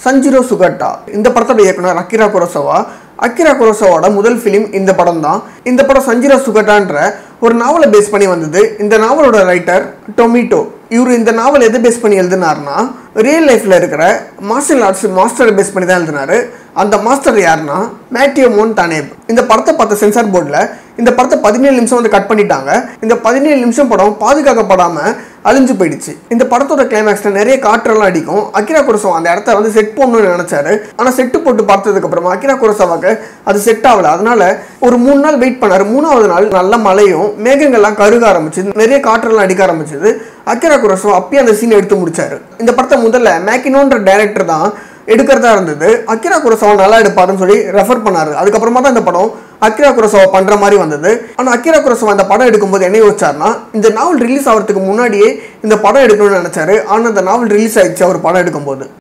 Sanshiro Sugata. இந்த படத்தோட இயக்குனர் Akira Kurosawa. Akira Kurosawa முதல் ஃபிலிம் இந்த படம் தான். இந்த படம் Sanshiro Sugataன்ற ஒரு நாவலை பேஸ் பண்ணி வந்தது. இந்த நாவலோட ரைட்டர் Tomita. இவர் இந்த நாவல் எதை பேஸ் பண்ணி எழுதினார்னா ரியல் லைஃப்ல இருக்கிற மார்ஷல் ஆர்ட்ஸ் மாஸ்டரை பேஸ் பண்ணி தான் எழுதினாரு. அந்த மாஸ்டர் யாருன்னா மேட்டியோ மோன்டானேப். இந்த படத்தை பார்த்த சென்சார் போர்டில் இந்த படத்தை 17 நிமிஷம் வந்து கட் பண்ணிட்டாங்க. இந்த 17 நிமிஷம் படம் பாதுகாக்கப்படாம அழிஞ்சு போயிடுச்சு. இந்த படத்தோட கிளைமேக்ஸ்ல நிறைய காற்றெல்லாம் அடிக்கும். அகிரா குரோசாவா அந்த இடத்த வந்து செட் பண்ணணும்னு நினைச்சாரு. ஆனா செட்டு போட்டு பார்த்ததுக்கு அப்புறமா அகிரா குரோசாவாக்கு அது செட் ஆகல. அதனால ஒரு 3 நாள் வெயிட் பண்ணாரு. 3வது நாள் நல்ல மழையும் மேகங்கள்லாம் கருக ஆரம்பிச்சது, நிறைய காற்றெல்லாம் அடிக்க ஆரம்பிச்சது. அகிரா குரோசாவா அப்பயே அந்த சீன் எடுத்து முடிச்சாரு. இந்த படத்தை முதல்ல மேக்கினோன்ற டைரக்டர் தான் எடுக்கிறதா இருந்தது. அகிரா குரோசாவா நல்லா எடுப்பாருன்னு சொல்லி ரெஃபர் பண்ணாரு. அதுக்கப்புறமா தான் இந்த படம் அகிரா குரோசாவா பண்ற மாதிரி வந்தது. ஆனா அகிரா குரோசாவா இந்த படம் எடுக்கும்போது என்ன யோசிச்சாருன்னா இந்த நாவல் ரிலீஸ் ஆகிறதுக்கு முன்னாடியே இந்த படம் எடுக்கணும்னு நினைச்சாரு. ஆனா இந்த நாவல் ரிலீஸ் ஆயிடுச்சு அவர் படம் எடுக்கும்போது.